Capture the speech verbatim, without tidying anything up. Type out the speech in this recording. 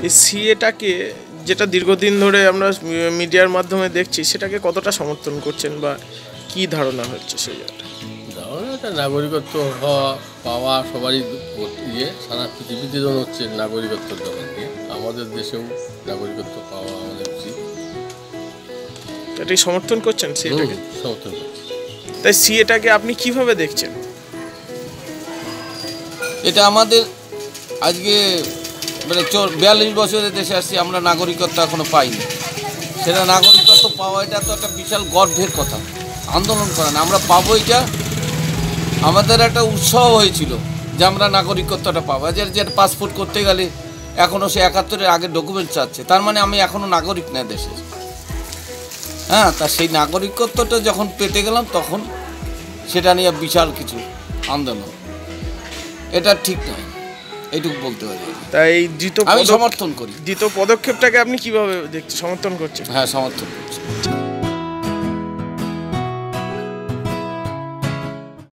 এই সিএটাকে যেটা দীর্ঘদিন ধরে আমরা মিডিয়ার মাধ্যমে দেখছি, সেটাকে কতটা সমর্থন করছেন বা কি ধারণা হচ্ছে সেই জায়গাটা? ধারণাটা নাগরিকত্ব হওয়া পাওয়া সবারই ইয়ে, সারা পৃথিবীতে যেমন হচ্ছে নাগরিকত্বের ব্যাপার দিয়ে, আমাদের দেশেও নাগরিকত্ব পাওয়া আমাদের উচিত। এটাই সমর্থন করছেন সিএটাকে? সমর্থন করছি। তাই সিএটাকে আপনি কিভাবে দেখছেন? এটা আমাদের আজকে মানে চোর বিয়াল্লিশ বছরের দেশে আসছি, আমরা নাগরিকত্ব এখনো পাইনি। সেটা নাগরিকত্ব পাওয়া এটা তো একটা বিশাল গর্বের কথা। আন্দোলন করেন আমরা পাবো, এটা আমাদের একটা উৎসাহ হয়েছিল যে আমরা নাগরিকত্বটা পাবো। যে যে পাসপোর্ট করতে গেলে এখনও সে একাত্তরের আগে ডকুমেন্ট চাচ্ছে, তার মানে আমি এখনও নাগরিক না দেশের। হ্যাঁ, তা সেই নাগরিকত্বটা যখন পেতে গেলাম তখন সেটা নিয়ে বিশাল কিছু আন্দোলন। এটা ঠিক নয়, এইটুকু বলতে পারি। তাই দ্বিতীয় আমি সমর্থন করি। দ্বিতীয় পদক্ষেপটাকে আপনি কিভাবে দেখছেন, সমর্থন করছেন? হ্যাঁ, সমর্থন করছি।